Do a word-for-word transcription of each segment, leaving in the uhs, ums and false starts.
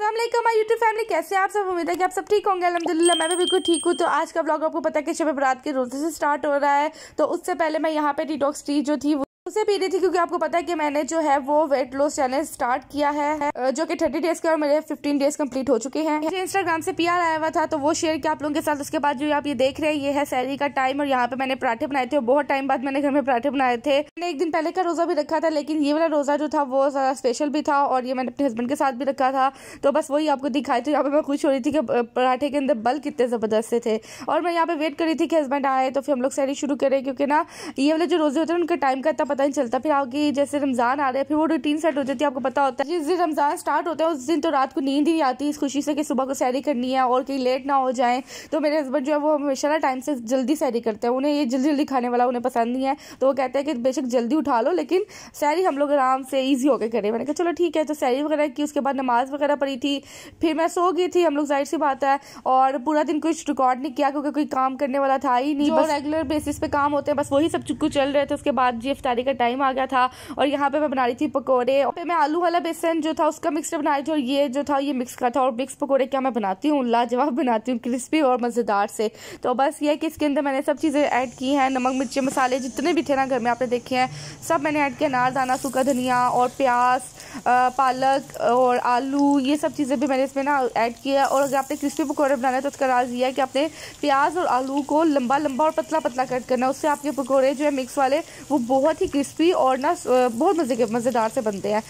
अस्सलाम वालेकुम my YouTube family, कैसे आप सब। उम्मीद है कि आप सब ठीक होंगे। अल्हम्दुलिल्लाह मैं भी बिल्कुल ठीक हूँ। तो आज का ब्लॉग आपको पता है कि शब बारात के रोजे से स्टार्ट हो रहा है। तो उससे पहले मैं यहाँ पे डिटॉक्स टी जो थी उसे पी रही थी, क्योंकि आपको पता है कि मैंने जो है वो वेट लॉस चैलेंज स्टार्ट किया है, जो कि थर्टी डेज के और मेरे फिफ्टीन डेज कंप्लीट हो चुके हैं। मुझे इंस्टाग्राम से पीआर आया हुआ था तो वो शेयर किया आप लोगों के साथ। उसके बाद जो आप ये देख रहे हैं ये है सहरी का टाइम, और यहाँ पे मैंने पराठे बनाए थे। बहुत टाइम बाद मैंने घर में पराठे बनाए थे। मैंने एक दिन पहले का रोजा भी रखा था, लेकिन ये वाला रोजा जो था वो ज़्यादा स्पेशल भी था, और ये मैंने अपने हस्बैंड के साथ भी रखा था। तो बस वही आपको दिखाई थी। यहाँ पे मैं खुश हो रही थी कि पराठे के अंदर बल कितने जबरदस्त से थे, और मैं यहाँ पे वेट कर रही थी कि हस्बैंड आए तो फिर हम लोग सहरी शुरू करें, क्योंकि ना ये वाले जो रोजे होते हैं उनका टाइम का इतना पता नहीं चलता। फिर आगे जैसे रमजान आ रहे हैं फिर वो रूटीन सेट हो जाती है। आपको पता होता है जिस दिन रमजान स्टार्ट होता है उस दिन तो रात को नींद ही आती है इस खुशी से कि सुबह को सहरी करनी है और कहीं लेट ना हो जाए। तो मेरे हस्बैंड जो है वो हमेशा ना टाइम से जल्दी सहरी करते हैं। उन्हें ये जल्दी जल्दी खाने वाला उन्हें पसंद नहीं है, तो वो कहते हैं कि बेशक जल्दी उठा लो लेकिन सहरी हम लोग आराम से ईजी होकर करें। मैंने कहा चलो ठीक है। तो सहरी वगैरह की, उसके बाद नमाज वगैरह पढ़ी थी, फिर मैं सो गई थी। हम लोग जाहिर सी बात है, और पूरा दिन कुछ रिकॉर्ड नहीं किया क्योंकि कोई काम करने वाला था ही नहीं। बस रेगुलर बेसिस पे काम होते हैं, बस वही सब चुक्कू चल रहे थे। उसके बाद जी इफ्तारी का टाइम आ गया था, और यहाँ पे मैं बना रही थी पकोड़े। और मैं आलू वाला बेसन जो था उसका मिक्सचर बना रही थी, और ये जो था ये मिक्स का था। और मिक्स पकोड़े क्या मैं बनाती हूँ, लाजवाब बनाती हूँ, क्रिस्पी और मज़ेदार से। तो बस ये कि इसके अंदर मैंने सब चीज़ें ऐड की हैं। नमक मिर्ची मसाले जितने भी थे ना घर में आपने देखे हैं सब मैंने ऐड किया। अनारदाना, सूखा धनिया और प्याज, पालक और आलू, ये सब चीज़ें भी मैंने इसमें ना ऐड किया। और अगर आपने क्रिस्पी पकौड़े बनाना है तो उसका राज ये है कि आपने प्याज और आलू को लंबा लंबा और पतला पतला कट करना है। उससे आपके पकौड़े जो है मिक्स वाले वो बहुत ही क्रिस्पी और ना बहुत मज़े के मज़ेदार से बनते हैं।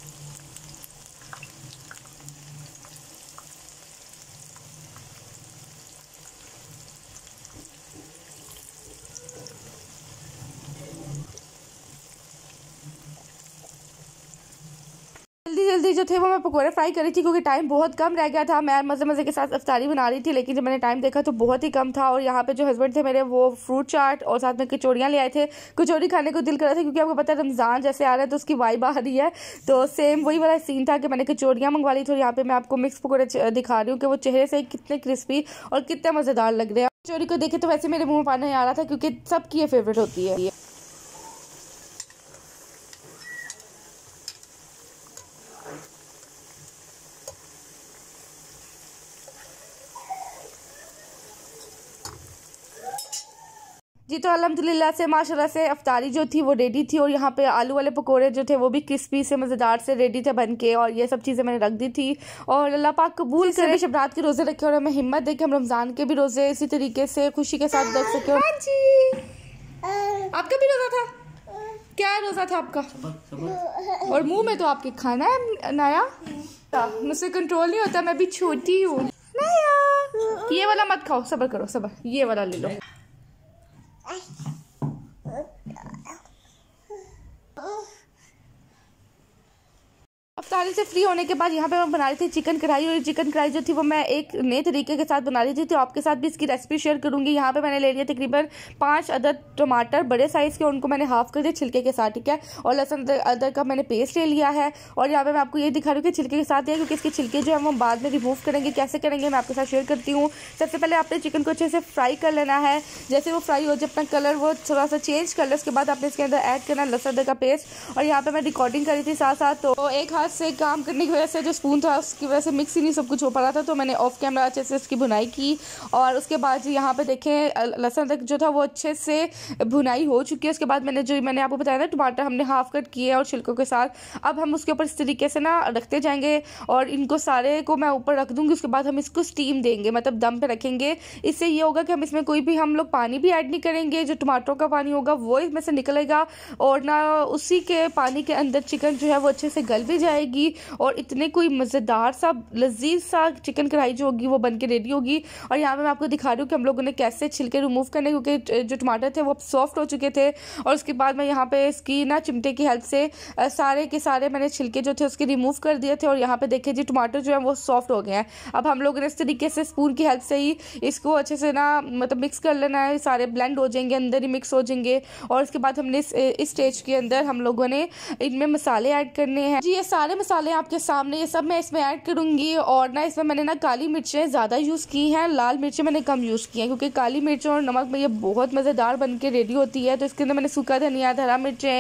जल्दी जल्दी जो थे वो मैं पकौड़े फ्राई करी थी, क्योंकि टाइम बहुत कम रह गया था। मैं मज़े मज़े के साथ इफ्तारी बना रही थी, लेकिन जब मैंने टाइम देखा तो बहुत ही कम था। और यहाँ पे जो हस्बैंड थे मेरे वो फ्रूट चाट और साथ में कचौड़ियाँ ले आए थे। कचौड़ी खाने को दिल कर रहा था, क्योंकि आपको पता है रमज़ान जैसे आ रहा है तो उसकी वाइब आ रही है। तो सेम वही वाला सीन था कि मैंने कचौड़ियाँ मंगवा ली थी। और यहाँ पे मैं आपको मिक्स पकौड़े दिखा रही हूँ कि वो चेहरे से कितने क्रिस्पी और कितने मज़ेदार लग रहे हैं। कचौड़ी को देखे तो वैसे मेरे मुँह में पानी आ रहा था, क्योंकि सबकी ये फेवरेट होती है। जी तो अल्हम्दुलिल्लाह से माशाल्लाह से अफ्तारी जो थी वो रेडी थी। और यहाँ पे आलू वाले पकोड़े जो थे वो भी क्रिस्पी से मज़ेदार से रेडी थे बन के, और ये सब चीज़ें मैंने रख दी थी। और अल्लाह पाक कबूल करे शब रात के रोज़े रखे और हमें हिम्मत दे कि हम रमज़ान के भी रोज़े इसी तरीके से खुशी के साथ रख सकें। हाँ जी, आपका भी रोज़ा था? क्या रोज़ा था आपका? और मुँह में तो आपके खाना है नया, मुझसे कंट्रोल नहीं होता, मैं भी छोटी हूँ। नया ये वाला मत खाओ, सब्र करो सब्र, ये वाला ले लो। अफ्तारी से फ्री होने के बाद यहाँ पे मैं बना रही थी चिकन कढ़ाई, और चिकन कढ़ाई जो थी वो मैं एक नए तरीके के साथ बना रही थी। तो आपके साथ भी इसकी रेसिपी शेयर करूंगी। यहाँ पे मैंने ले लिया तकरीबन पांच अदद टमाटर बड़े साइज़ के, उनको मैंने हाफ कर दिया छिलके के साथ, ठीक है। और लहसुन अदरक का मैंने पेस्ट ले लिया है। और यहाँ पे मैं आपको ये दिखा रही हूँ कि छिलके के साथ दिया, क्योंकि इसके छिलके जो है वो बाद में रिमूव करेंगे। कैसे करेंगे मैं आपके साथ शेयर करती हूँ। सबसे पहले आपने चिकन को अच्छे से फ्राई कर लेना है। जैसे वो फ्राई हो जाए अपना कलर वो थोड़ा सा चेंज कर ले, उसके बाद आपने इसके अंदर ऐड करना लहसुन अदरक का पेस्ट। और यहाँ पे मैं रिकॉर्डिंग करी थी साथ साथ, तो एक हाथ से काम करने की वजह से जो स्पून था उसकी वजह से मिक्स ही नहीं सब कुछ हो पा रहा था। तो मैंने ऑफ कैमरा अच्छे से इसकी भुनाई की। और उसके बाद यहाँ पे देखें लहसुन तक जो था वो अच्छे से भुनाई हो चुकी है। उसके बाद मैंने जो मैंने आपको बताया था टमाटर हमने हाफ कट किए और छिलकों के साथ, अब हम उसके ऊपर इस तरीके से ना रखते जाएंगे। और इनको सारे को मैं ऊपर रख दूंगी। उसके बाद हम इसको स्टीम देंगे, मतलब दम पे रखेंगे। इससे ये होगा कि हम इसमें कोई भी हम लोग पानी भी ऐड नहीं करेंगे। जो टमाटरों का पानी होगा वो इसमें से निकलेगा, और ना उसी के पानी के अंदर चिकन जो है वो अच्छे से गल भी जाएगी। और इतने कोई मज़ेदार सा लजीज सा चिकन कढ़ाई जो होगी वो बन के रेडी होगी। और यहाँ पे मैं आपको दिखा रही हूँ कि हम लोगों ने कैसे छिलके रिमूव करने, क्योंकि जो टमाटर थे वो सॉफ्ट हो चुके थे। और उसके बाद मैं यहाँ पे इसकी ना चिमटे की हेल्प से सारे के सारे मैंने छिलके जो थे उसके रिमूव कर दिए थे। और यहाँ पे देखिए जी टमाटर जो है वो सॉफ्ट हो गए हैं। अब हम लोगों ने इस तरीके से स्पून की हेल्प से ही इसको अच्छे से ना मतलब मिक्स कर लेना है। सारे ब्लेंड हो जाएंगे, अंदर ही मिक्स हो जाएंगे। और उसके बाद हमने इस, इस स्टेज के अंदर हम लोगों ने इनमें मसाले ऐड करने हैं। जी ये सारे मसाले आपके सामने, ये सब मैं इसमें ऐड करूंगी। और ना इसमें मैंने ना काली मिर्चें ज़्यादा यूज़ की हैं, लाल मिर्चें मैंने कम यूज़ की हैं, क्योंकि काली मिर्चों और नमक में ये बहुत मज़ेदार बन के रेडी होती है। तो इसके अंदर मैंने सूखा धनिया, हरा मिर्चें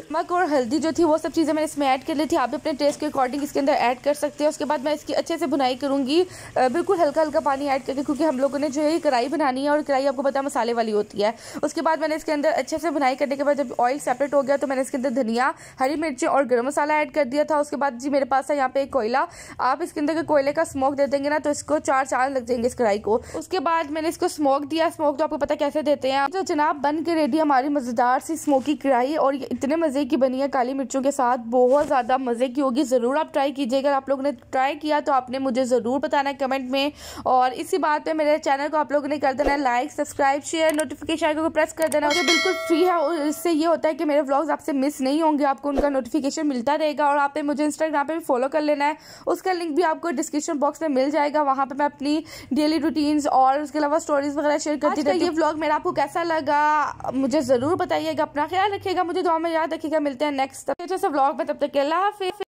नमक और हल्दी जो थी वो सब चीज़ें मैंने इसमें ऐड कर ली थी। आप भी अपने टेस्ट के अकॉर्डिंग इसके अंदर ऐड कर सकते हैं। उसके बाद मैं इसकी अच्छे से भुनाई करूँगी, बिल्कुल हल्का हल्का पानी ऐड करके, क्योंकि हम लोगों ने जो है कढ़ाई बनानी है और कढ़ाई आपको पता है मसाले वाली होती है। उसके बाद मैंने इसके अंदर अच्छे से भुनाई करने के बाद जब ऑयल सेपरेट हो गया तो मैंने इसके अंदर धनिया, हरी मिर्ची और गर्म मसाला ऐड कर दिया था। उसके बाद जी मेरे पास है यहाँ पे एक कोयला, आप इसके अंदर कोयले का स्मोक दे देंगे ना तो इसको चार चार लग जाएंगे इस कढ़ाई को। उसके बाद मैंने इसको स्मोक दिया। स्मोक तो आपको पता कैसे देते हैं। तो जनाब बन के रेडी हमारी मज़ेदार सी स्मोकी कढ़ाई, और ये इतने मज़े की बनी है काली मिर्चों के साथ, बहुत ज़्यादा मज़े की होगी। ज़रूर आप ट्राई कीजिएगा। आप लोगों ने ट्राई किया तो आपने मुझे ज़रूर बताना है कमेंट में। और इसी बात पे मेरे चैनल को आप लोगों ने कर देना है लाइक, सब्सक्राइब, शेयर, नोटिफिकेशन को प्रेस कर देना। और बिल्कुल फ्री है और इससे ये होता है कि मेरे व्लॉग्स आपसे मिस नहीं होंगे, आपको उनका नोटिफिकेशन मिलता रहेगा। और आपने मुझे इंस्टाग्राम पे भी फॉलो कर लेना है, उसका लिंक भी आपको डिस्क्रिप्शन बॉक्स में मिल जाएगा। वहाँ पे मैं अपनी डेली रूटीन्स और उसके अलावा स्टोरीज वगैरह शेयर करती रहती हूँ। ये व्लॉग मेरा आपको कैसा लगा मुझे ज़रूर बताइएगा। अपना ख्याल रखिएगा, मुझे दुआ में याद रखिएगा। मिलते हैं नेक्स्ट अच्छे से व्लॉग में, तब तक के अल्लाह हाफिज़।